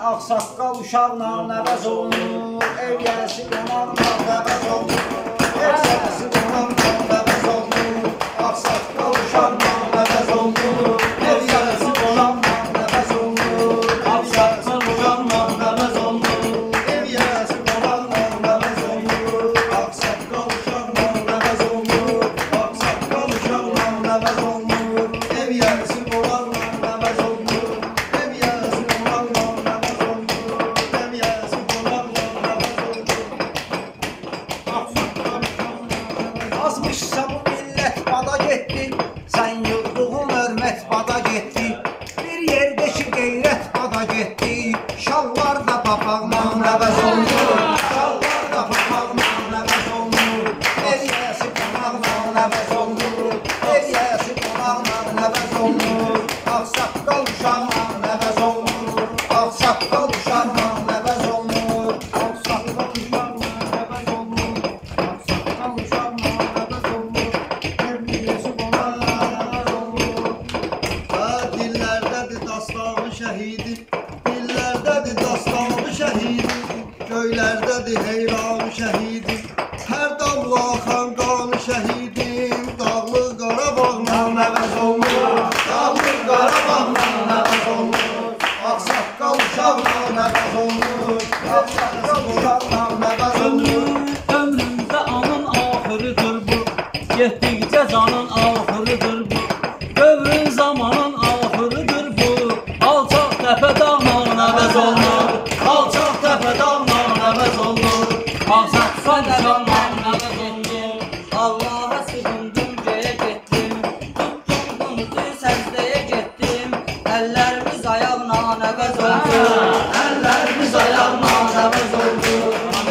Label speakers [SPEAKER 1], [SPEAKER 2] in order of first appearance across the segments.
[SPEAKER 1] Ağsaqqal uşaqla nəvəz olunur, ev yəsi qonaqla nəvəz olunur, ev yəsi qonaqla nəvəz olunur, ağsaqqal uşaqla nəvəz olunur, ev yəsi qonaqla nəvəz olunur, ağsaqqal uşaqla nəvəz olunur, ev yəsi qonaqla nəvəz olunur, ağsaqqal uşaqla nəvəz olunur, ağsaqqal uşaqla nəvəz olunur, ev yəsi qonaqla nəvəz olunur. Azmışsa bu millət bada getdi, sən yurduğun hörmət bada getdi, bir yerdəki qeyrət bada getdi, şalvar da papaqla nəvəz olunur, şalvar da papaqla nəvəz olunur, ev yəsi qonaqla nəvəz olunur, ev yəsi qonaqla nəvəz olunur, ağsaqqal uşaqla nəvəz olunur, ağsaqqal uşaqla nəvəz olunur, ağsaqqal uşaqla nəvəz olunur, ağsaqqal uşaqla dillərdədir dastanı şəhidi, göylərdədir heyranı şəhidi, hər damla axan qanı şəhidim, dağlı Qarabağla nəvəz olunur, dağlı Qarabağla nəvəz olunur, ağsaqqal uşaqla nəvəz olunur, ağsaqqal uşaqla nəvəz olunur.
[SPEAKER 2] Ömrümdə anın axırıdır bu, getdikcə canın axırıdır bu, dövrün zamanın axırıdır bu, alçaq təpə dağla nəvəz olunur, alçaq təpə dağla nəvəz olunur, ağsaqqal uşaqla nəvəz olunur. Allaha sığındım göyə getdim, tutdum qılıncı səcdəyə getdim, əllərimiz ayaqla nəvəz olunur, əllərimiz ayaqla nəvəz olunur.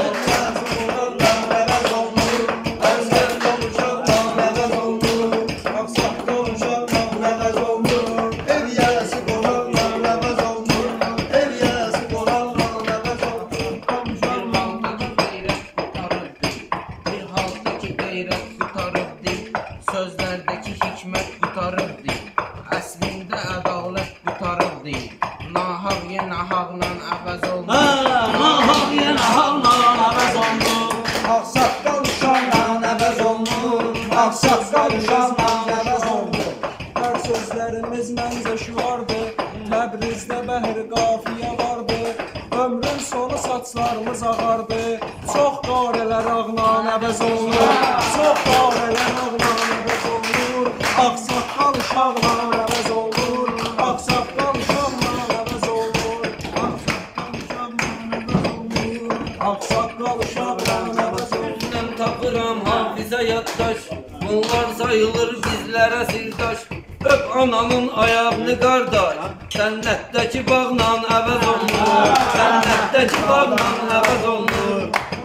[SPEAKER 2] Sözlərdəki hikmət qutarırdı, əslində ədalət qutarırdı, nahaq yenə haqla əvəz olunur, nahaq yenə haqla əvəz olunur,
[SPEAKER 1] Ağsaqqal uşaqla nəvəz olunur, ağsaqqal uşaqla nəvəz olunur.
[SPEAKER 3] Hər sözlərimiz məncə şüardır, Təbrizdə bəhr qafiyə vardı, ömrün sonu saçlarımız ağardı, çox qarələr ağla nəvəz olunur, çox qarələr ağla nəvəz olunur, ağsaqqal uşaqla nəvəz olunur, ağsaqqal uşaqla nəvəz olunur, ağsaqqal uşaqla nəvəz olunur, ağsaqqal uşaqla nəvəz olunur.
[SPEAKER 2] Mən tapıram hafizə yaddaş, bunlar sayılır bizlərə sirdaş, öp ananın ayağını qardaş, sənnətdəki bağla əvəz olunur, sənnətdəki bağla əvəz olunur.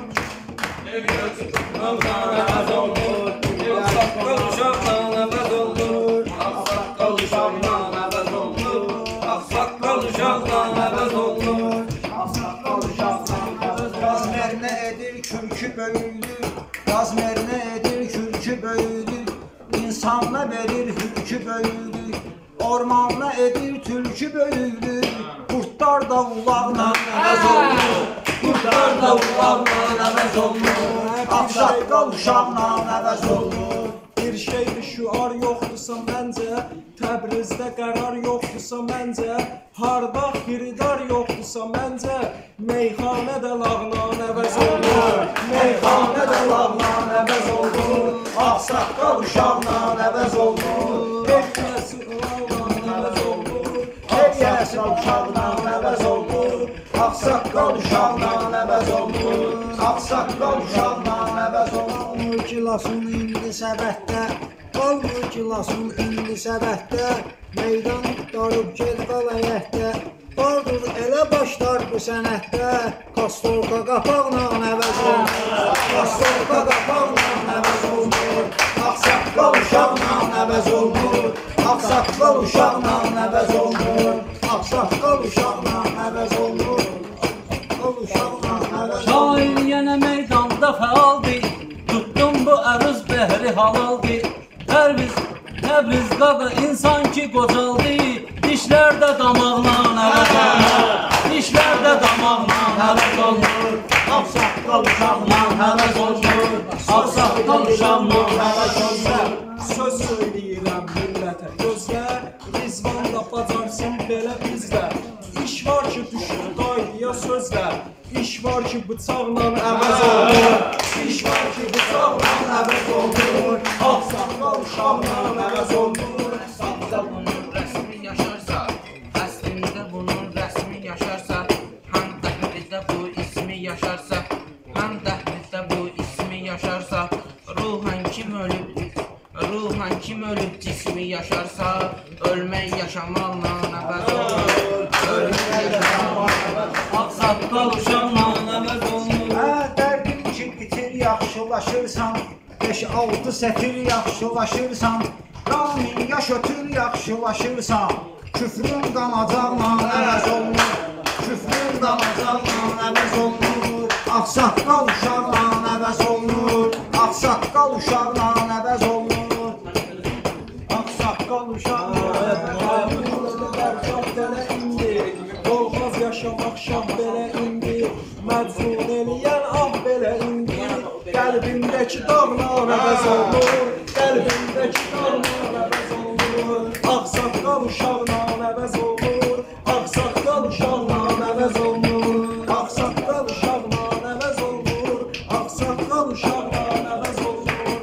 [SPEAKER 2] Əvəz olunur, ağsaqqal uşaqla əvəz olunur, ağsaqqal uşaqla əvəz olunur, ağsaqqal uşaqla əvəz olunur,
[SPEAKER 1] Ağsaqqal uşaqla qaz mərmə edir kürkü böyüdür, qaz mərmə edir kürkü böyüdür, insanla verir hürkü böyüdür, ormanla edir tülkü böyüdür, qurtlar da ulaqla nəvəz olunur, qurtlar da ulaqla nəvəz olunur, ağsaqqal uşaqla nəvəz olunur.
[SPEAKER 3] Bir şeydir şüar yoxdursa məncə, Təbrizdə qərar yoxdursa məncə, harda xiridar yoxdursa məncə, meyxanə də lağla nəvəz olunur,
[SPEAKER 1] Meyxanə də lağla nəvəz olunur, ağsaqqal uşaqla nəvəz olunur,
[SPEAKER 3] ev yəsi lağla nəvəz olunur,
[SPEAKER 1] ev yəsi uşaqla nəvəz olunur, ağsaqqal uşaqla nəvəz olunur, ağsaqqal uşaqla nəvəz olunur. Kilosun indi səbətdə, qalmır kilosun indi səbətdə, meydan darıb gel qalayətdə, vardır elə başlar bu sənətdə, Kastolka qapaqla nəvəz olunur, Kastolka qapaqla nəvəz olunur, ağsaqqal uşaqla nəvəz olunur, ağsaqqal uşaqla nəvəz olunur, ağsaqqal uşaqla nəvəz olunur, ağsaqqal uşaqla nəvəz olunur.
[SPEAKER 2] şair yenə meydanda fəaldır, tutdum bu əruz bəhri halaldır, Təbriz qadı insan ki qocaldı, dişlər də damaqla əvəz olunur, dişlər də
[SPEAKER 1] uşaqla əvəz olunur.
[SPEAKER 3] Söz söyləyirəm millətə gözlər, Rizvan da bacarsın belə bizlər. İş var ki düşür qaydıya sözlər, İş var ki bıçaqla əvəz olunur. İş var ki bıçaqla əvəz olunur. Ağsaqqal uşaqla əvəz olunur.
[SPEAKER 2] Aslında bunun rəsmi yaşarsa, əslində bunun rəsmi yaşarsa, həm dəhlizdə bu ismi yaşarsa, həm dəhlizdə bu ismi yaşarsa, ruhan kim ölüb cismi yaşarsa, ölmək yaşamaqla əvəz olur. Ölmək yaşamaqla, ağsaqqal uşaqla əvəz olur.
[SPEAKER 1] Dərdim ki bitir yaxşılaşırsan, 5-6 sətir yaxşılaşırsan, Ramin yaş ötür yaxşılaşırsan, küfrün qanacaqla əvəz olunur. Küfrün qanacaqla əvəz olunur. Ağsaqqal uşaqla əvəz olunur. Ağsaqqal uşaqla əvəz olunur. Ağsaqqal uşaqla
[SPEAKER 3] Olmaz yaşamaq şah belə indi, məcnun eləyən ah belə indi. Qəlbimdəki dağlar əvəz olunur, qəlbimdəki dağlar əvəz olunur. Ağsaqqal uşaqla əvəz olunur, ağsaqqal uşaqla əvəz olunur. Ağsaqqal uşaqla əvəz olunur, ağsaqqal uşaqla əvəz olunur.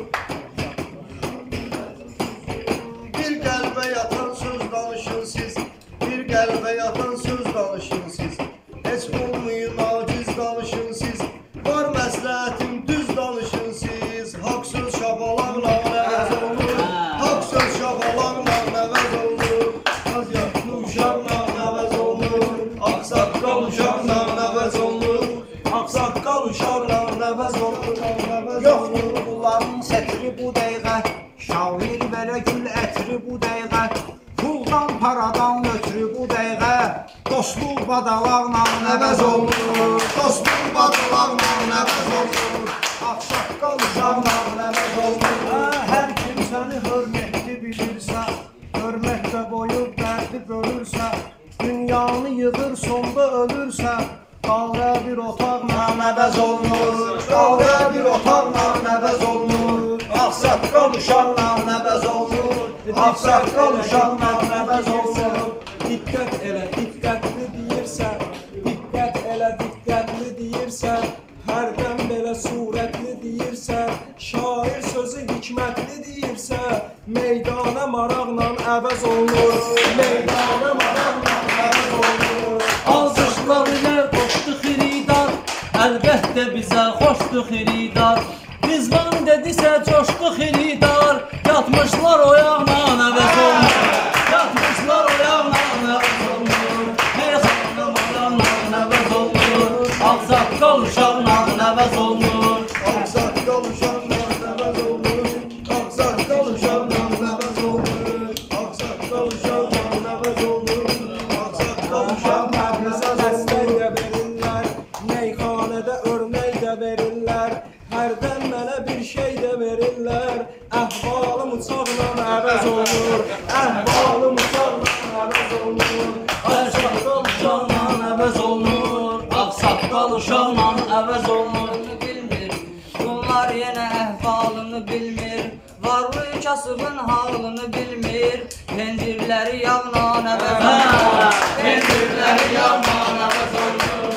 [SPEAKER 4] Bir qəlbə yatan söz danışın siz, bir qəlbə yatan söz danışın siz. Heç olmayın aciz danışın siz, var məsləhətim düz danışın siz. Haqq söz şabalaqla əvəz olunur, haqq söz şabalaqla əvəz olunur. Az yaşlı uşaqla əvəz olunur, ağsaqqal uşaqla əvəz olunur.
[SPEAKER 3] Ağsaqqal uşaqla əvəz olunur.
[SPEAKER 1] yoxdur bunların sətri bu dəqiqə, şair belə gül ətri bu dəqiqə, puldan paradan ötürü bu dəqiqə, dostluq badalaqla əvəz olunur. Dostluq badalaqla əvəz olunur. Ağsaqqal uşaqla əvəz olunur. Hər kim səni hörmətli bilirsə, hörmətlə boyub dərdi bölürsə, dünyanı yığır sonda ölürsə, Qavra bir otaqla əvəz olunur. Qavra bir otaqla əvəz olunur. Ağsaqqal uşaqla əvəz olunur. Ağsaqqal uşaqla əvəz olunur.
[SPEAKER 3] Diqqət elə, diqqətli deyirsə, diqqət elə, diqqətli deyirsə, hərdən belə surətli deyirsə, şair sözü hikmətli deyirsə, meydana maraqla əvəz olunur. Meydana maraqla əvəz olunur.
[SPEAKER 2] Alqışlar ilə qoşdu xiridar, əlbəttə bizə xoşdu xiridar. Rizvan dedisə coşdu xiridar, yatmışlar oyaqla əvəz olunur. Yatmışlar oyaqla əvəz olunur. Meyxana maraqla əvəz olunur. Ağsaqqal uşaqla əvəz olunur.
[SPEAKER 4] Ağsaqqal uşaqla əvəz olunur, ağsaqqal uşaqla əvəz olunur. Ağsaqqal uşaqla əvəz olunur, ağsaqqal uşaqla
[SPEAKER 3] Bizə dəstək də verirlər, meyxanədə örnək də verirlər, hərdən mənə bir şey də verirlər. Əhvalım uçaqla əvəz olunur, əhvalım uçaqla əvəz olunur.
[SPEAKER 2] Ağsaqqal uşaqla əvəz olunur. Ağsaqqal uşaqla əvəz olunur.
[SPEAKER 5] Bilmir, bunlar yenə əhvalını bilmir, varlı kasıbın halını bilmir, pendirləri yağla əvəz olunur.
[SPEAKER 2] Pendirləri yağla əvəz olunur.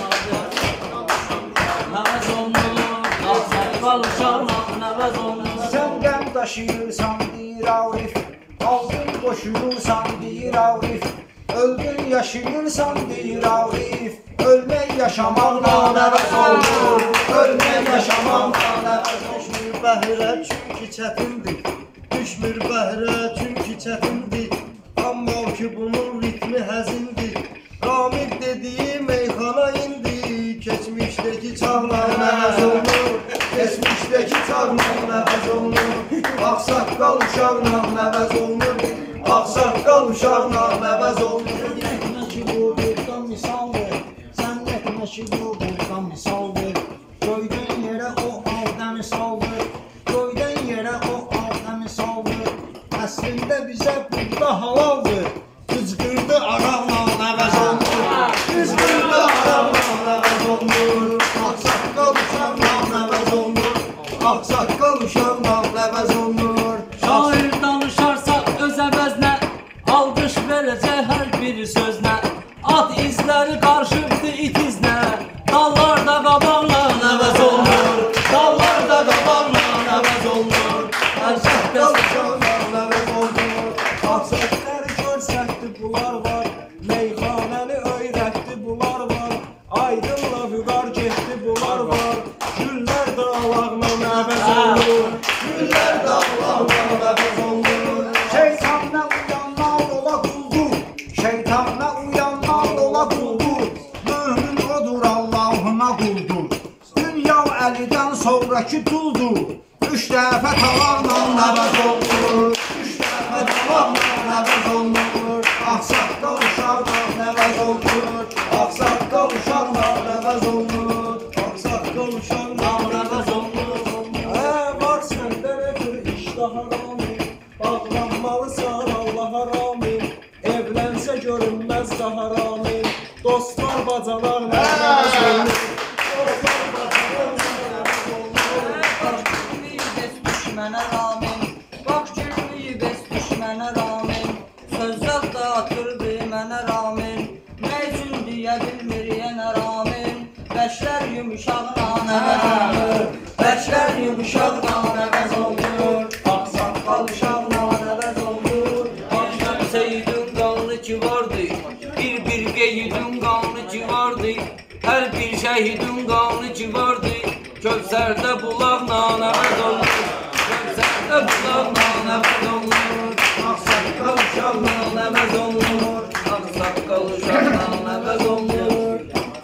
[SPEAKER 2] Əvəz olunur. Ağsaqqal uşaqla əvəz olunur.
[SPEAKER 1] Sən qəm daşıyırsan deyir Arif, aldın qoşulursan deyir Arif, öldün yaşayırsan deyir Arif, ölmək yaşamaqla əvəz olunur. Ölmək yaşamaqla əvəz olunur.
[SPEAKER 4] düşmür bəhrə çünki çətindir, düşmür bəhrə çünki çətindir. Amma ki bunun ritmi həzindir, Ramil dediyi meyxana indi. Keçmişdəki çağla əvəz olunur, keçmişdəki çağla əvəz olunur. Ağsaqqal uşaqla əvəz olunur, ağsaqqal uşaqla əvəz olunur.
[SPEAKER 1] Etmə ki bu burdan misaldır, sən etmə ki bu burdan misaldır. Göydən yerə o Adəmi saldır, göydən yerə o Adəmi saldır. Əslində bizə burada halaldır, qızqırdı araqla əvəz olunur. Qızqırdı araqla əvəz olunur. Ağsaqqal uşaqla əvəz olunur, ağsaqqal uşaqla
[SPEAKER 3] Gözləri qarşıqdı itizlə, dallarda qabaqla əvəz olunur. Dallarda qabaqla əvəz olunur. Ərzaqda uşaqla əvəz olunur. Hasətləri görsətdi bunlar var, meyxanəni öyrətdi bunlar var. Aydınla vüqar getdi bunlar var. Güllər dağlarla əvəz olunur. Güllər dağlarla əvəz olunur.
[SPEAKER 1] Şeytanla uyanlar ola quldur, şeytanla uyanlar ola quldur. Mömin odur Allahına quldur. Dünya əlidən sonraki duldur. 3 dəfə talanla əvəz olunur. 3 dəfə talanla əvəz olunur. Ağsaqqal uşaqla əvəz olunur. Ağsaqqal uşaqla əvəz olunur. Ağsaqqal uşaqla əvəz olunur.
[SPEAKER 3] Var səndə bir iştah rami, bağlanmalısan Allaha rami. Evlənsə görünməz daha rami. Dostlar bacalarla əvəz olunur. Dostlar bacalarla əvəz olunur.
[SPEAKER 5] Bax gülmüyü bəs düşmənə ramin. Bax gülmüyü bəs düşmənə ramin. Sözlər dağıtırdı mənə ramin. Nə üçün deyə bilmir yenə ramin. Bəşlər yumuşaqla əvəz olunur. Bəşlər yumuşaqla əvəz olunur. Ağsaqqal uşaqla əvəz olunur.
[SPEAKER 2] Akşam Seyyidin qanlı ki vardı, bir qeydin qanlı ki vardı, hər bir şəhidin qanlı ki vardı. Kövsərdə bulaqla əvəz olunur, Kövsərdə bulaqla əvəz olunur. Ağsaqqal uşaqla əvəz olunur, Ağsaqqal uşaqla əvəz olunur.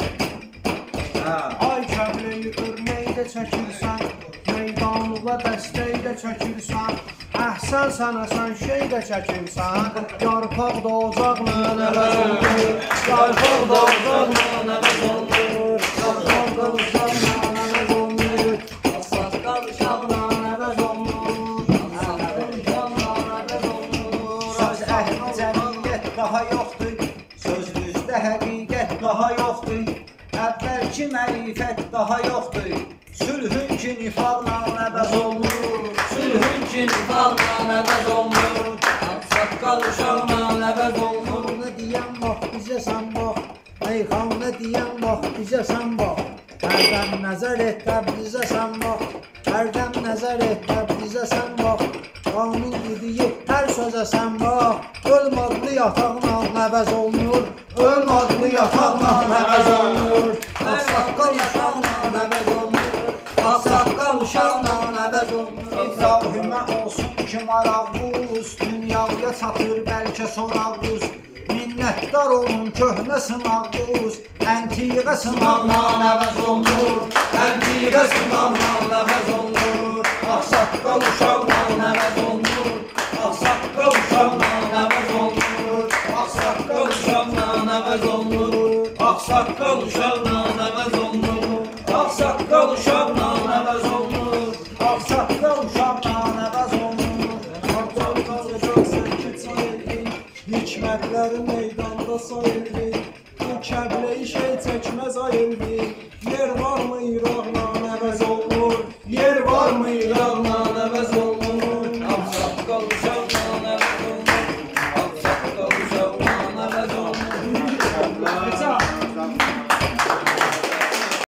[SPEAKER 1] Ay kəbleyi örnəkdə çəkirsən, meydanlığa dəstəkdə çəkirsən, əhsən sənəsən şeydə çəkirsən, yarpaq da ocaqla əvəz olunur, yarpaq da ocaqla əvəz olunur, yarpaq da ocaqla əvəz olunur,
[SPEAKER 5] Ağsaqqal uşaqla
[SPEAKER 1] əvəz olunur,
[SPEAKER 5] Ağsaqqal uşaqla əvəz olunur.
[SPEAKER 1] söz əhli cəmiyyət daha yoxdur, söz düzdə həqiqət daha yoxdur, əvvəlki mərifət daha yoxdur, sülhün ki nifaqla əvəz olunur,
[SPEAKER 2] Sülhün ki nifaqla əvəz olunur, Ağsaqqal uşaqla əvəz olunur.
[SPEAKER 1] meyxanə deyən bax bizə sən bax, meyxanə deyən bax bizə sən bax, hərdən nəzər et Təbrizə sən bax, hərdən nəzər et Təbrizə sən bax, qanun dediyi hər sözə sən bax, ölm adlı yataqla əvəz olunur, ölm adlı yataqla əvəz olunur, ağsaqqal uşaqla əvəz olunur, ağsaqqal uşaqla əvəz olunur. İbrahimə olsun ki maraqlıyız, dünyaya çatır bəlkə soraqlıyız, minnətdar olun köhnə sınaqlıyız, əntiqə sınaqla əvəz olunur, əntiqə sınaqla əvəz olunur, ağsaqqal uşaqla əvəz olunur, ağsaqqal uşaqla əvəz olunur, ağsaqqal uşaqla əvəz olunur, ağsaqqal uşaqla əvəz olunur, ağsaqqal uşaqla əvəz olunur, ağsaqqal uşaqla əvəz olunur,
[SPEAKER 3] Hardan qalacaqsan ki çayırdın, hikmətləri meydanda sayırdın. Bu kəbleyi şey çəkməz ayırdın. Yer varmı İraqla əvəz olunur? Yer varmı İraqla əvəz olunur?
[SPEAKER 2] Ağsaqqal uşaqla əvəz olunur, Ağsaqqal uşaqla əvəz olunur.